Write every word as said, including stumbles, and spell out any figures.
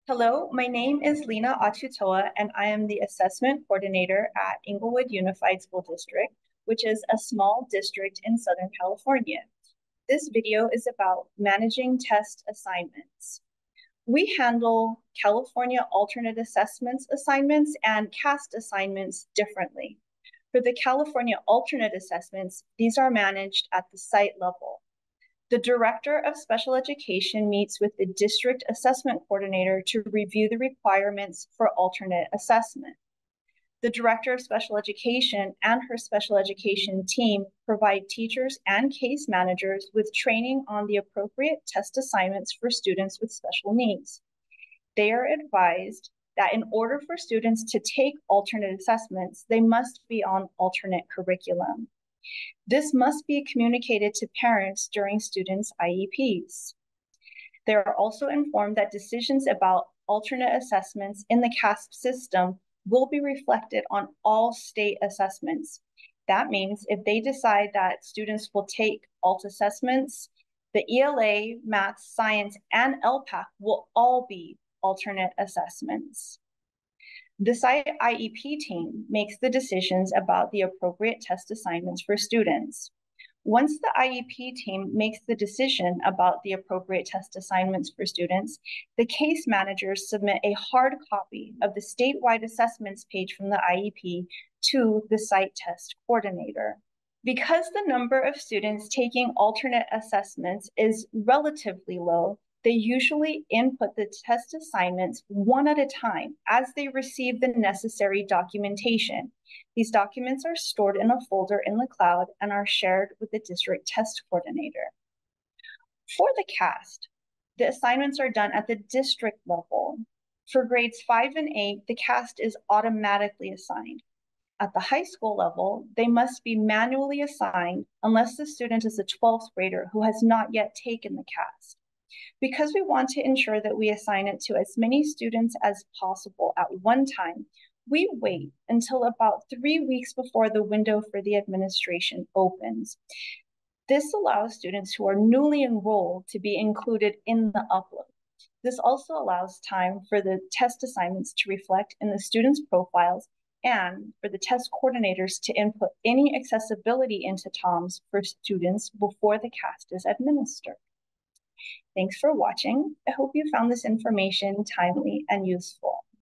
Hello, my name is Lena Atutoa, and I am the assessment coordinator at Inglewood Unified School District, which is a small district in Southern California. This video is about managing test assignments. We handle California alternate assessments assignments and CAASPP assignments differently. For the California alternate assessments, these are managed at the site level. The Director of Special Education meets with the District Assessment Coordinator to review the requirements for alternate assessment. The Director of Special Education and her special education team provide teachers and case managers with training on the appropriate test assignments for students with special needs. They are advised that in order for students to take alternate assessments, they must be on alternate curriculum. This must be communicated to parents during students' I E Ps. They are also informed that decisions about alternate assessments in the CAASPP system will be reflected on all state assessments. That means if they decide that students will take alt assessments, the E L A, math, science, and ELPAC will all be alternate assessments. The site I E P team makes the decisions about the appropriate test assignments for students. Once the I E P team makes the decision about the appropriate test assignments for students, the case managers submit a hard copy of the statewide assessments page from the I E P to the site test coordinator. Because the number of students taking alternate assessments is relatively low, they usually input the test assignments one at a time as they receive the necessary documentation. These documents are stored in a folder in the cloud and are shared with the district test coordinator. For the CAASPP, the assignments are done at the district level. For grades five and eight, the CAASPP is automatically assigned. At the high school level, they must be manually assigned unless the student is a twelfth grader who has not yet taken the CAASPP. Because we want to ensure that we assign it to as many students as possible at one time, we wait until about three weeks before the window for the administration opens. This allows students who are newly enrolled to be included in the upload. This also allows time for the test assignments to reflect in the students' profiles and for the test coordinators to input any accessibility into T O M S for students before the CAASPP is administered. Thanks for watching. I hope you found this information timely and useful.